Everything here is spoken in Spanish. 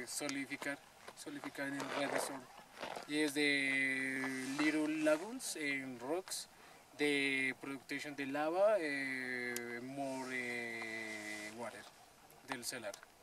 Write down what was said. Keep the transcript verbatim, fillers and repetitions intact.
eh, solidificar, solidificar en el redstone. Y es de Little Lagoons en Rocks, de Production de Lava, eh, More eh, Water, del Cellar.